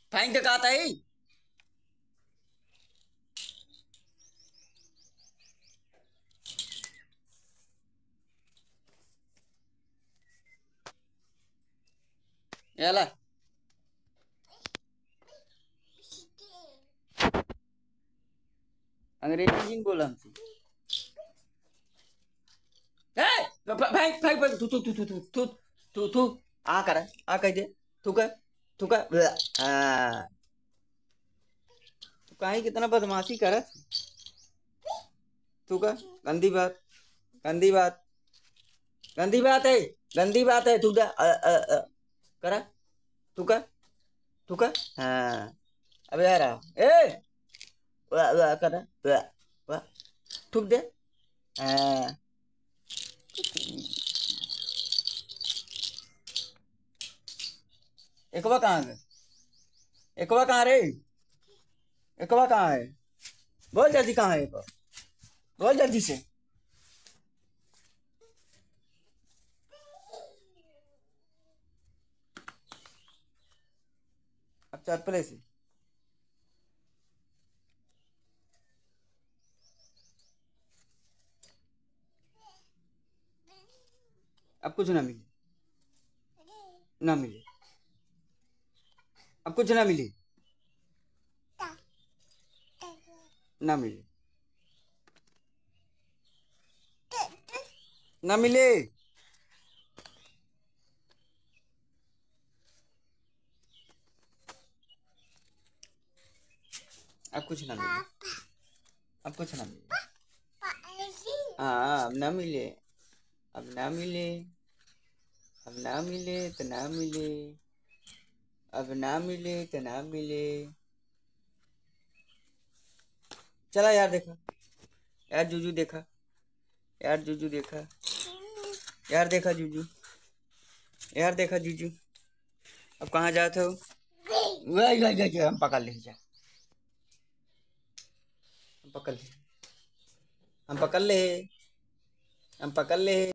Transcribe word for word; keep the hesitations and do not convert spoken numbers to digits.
फेंक दे कहता है। याला अंग्रेजी जिन बोला हमसे। फेंक फेंक फेंक तू तू तू तू तू तू तू तू आ कर आ कह दे तू कर तू कर हाँ तू काहे कितना बदमाशी कर तू कर गंदी बात गंदी बात गंदी बात है गंदी बात है तू करा तू कर तू कर हाँ अब यार ए वाह वाह कर वाह वाह थूक दे हाँ एकवा कहाँ है एकवा कहाँ रे एकवा कहाँ है बोल जल्दी कहाँ है एकवा बोल जल्दी से अब चल पहले से अब कुछ ना मिले ना मिले अब कुछ ना मिले ना मिले ना मिले अब कुछ ना मिले अब कुछ ना मिले हाँ अब ना मिले अब ना मिले अब ना मिले तो ना मिले अब ना मिले तो ना मिले चला यार देखा यार जूजू देखा यार जूजू देखा यार देखा जूजू यार देखा जूजू अब कहाँ जाते हो वही हम पकड़ ले जा हम पकड़ ले हम पकड़ ले हम पकड़ ले